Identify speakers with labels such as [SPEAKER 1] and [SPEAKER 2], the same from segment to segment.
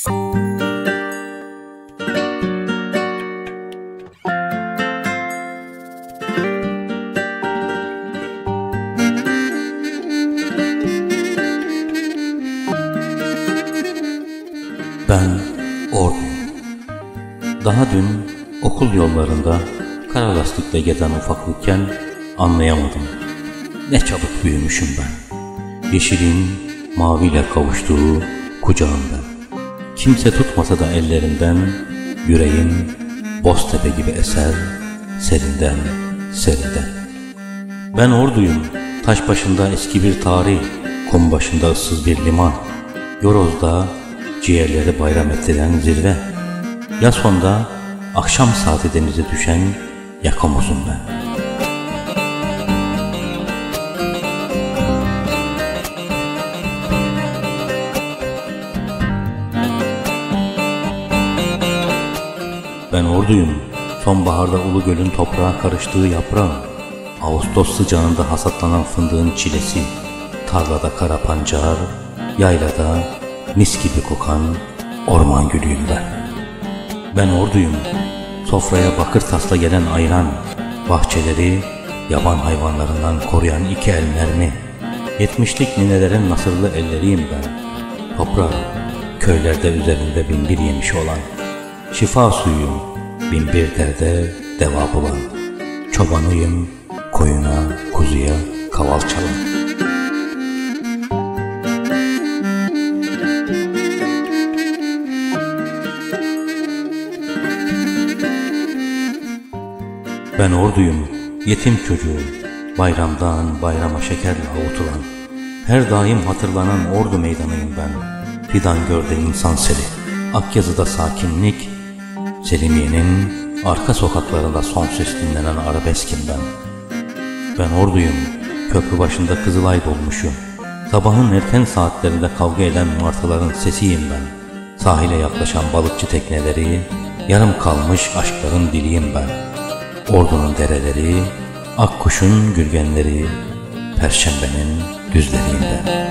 [SPEAKER 1] Ben Orduyum. Daha dün okul yollarında kara lastikle gezen ufaklıkken anlayamadım. Ne çabuk büyümüşüm ben. Yeşilin maviyle kavuştuğu kucağımda. Kimse tutmasa da ellerimden, yüreğim Boztepe gibi eser, serinden seriden. Ben Orduyum, taş başında eski bir tarih, kum başında ıssız bir liman, Yoroz'da ciğerleri bayram ettiren zirve, Yason'da akşam saati denize düşen yakamozum ben. Ben Orduyum, sonbaharda Ulu Göl'ün toprağa karıştığı yaprağım, Ağustos sıcağında hasatlanan fındığın çilesi, tarlada kara pancar, yaylada mis gibi kokan orman gülüyüm ben. Ben Orduyum, sofraya bakır tasla gelen ayran, bahçeleri yaban hayvanlarından koruyan iki el mermi, 70'lik ninelerin nasırlı elleriyim ben. Toprağı, köylerde üzerinde binbir yemiş olan, şifa suyuyum, binbir derde deva bulan, çobanıyım, koyuna, kuzuya kaval çalan. Ben Orduyum, yetim çocuğum, bayramdan bayrama şekerle avutulan, her daim hatırlanan Ordu meydanıyım ben. Fidan gördü insan seli, Akyazı'da sakinlik, Selimiye'nin arka sokaklarında son ses dinlenen arabeskim ben. Ben Orduyum, köprü başında Kızılay dolmuşum, sabahın erken saatlerinde kavga eden martıların sesiyim ben. Sahile yaklaşan balıkçı tekneleri, yarım kalmış aşkların diliyim ben. Ordu'nun dereleri, Akkuş'un gürgenleri, Perşembe'nin düzlerinde.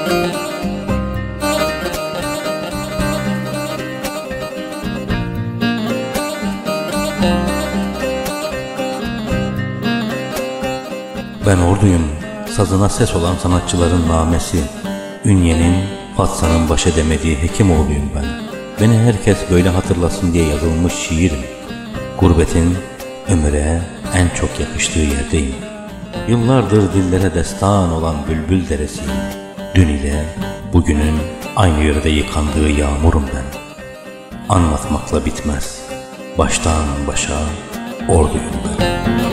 [SPEAKER 1] Ben Orduyum, sazına ses olan sanatçıların namesi, Ünye'nin, Fatsa'nın baş edemediği Hekimoğlu'yum ben. Beni herkes böyle hatırlasın diye yazılmış şiirim. Gurbetin ömüre en çok yakıştığı yerdeyim. Yıllardır dillere destan olan bülbül deresiyim. Dün ile bugünün aynı yörede yıkandığı yağmurum ben. Anlatmakla bitmez, baştan başa Orduyum ben.